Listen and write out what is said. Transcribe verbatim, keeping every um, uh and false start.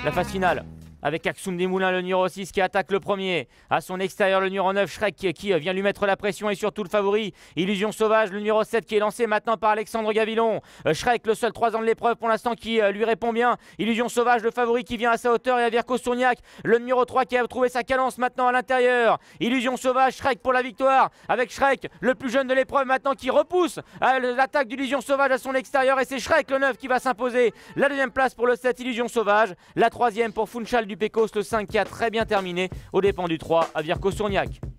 La phase finale. Avec Axoum Desmoulins, le numéro six qui attaque le premier. À son extérieur, le numéro neuf, Shrek, qui vient lui mettre la pression et surtout le favori. Illusion Sauvage, le numéro sept qui est lancé maintenant par Alexandre Gavilon. Shrek, le seul trois ans de l'épreuve pour l'instant qui lui répond bien. Illusion Sauvage, le favori qui vient à sa hauteur et à Virko Sourniac, le numéro trois qui a trouvé sa cadence maintenant à l'intérieur. Illusion Sauvage, Shrek pour la victoire. Avec Shrek, le plus jeune de l'épreuve maintenant qui repousse l'attaque d'Illusion Sauvage à son extérieur. Et c'est Shrek, le neuf, qui va s'imposer. La deuxième place pour le sept, Illusion Sauvage. La troisième pour Funchal du Pécos, le cinq qui a très bien terminé aux dépens du trois à Virko Sourniac.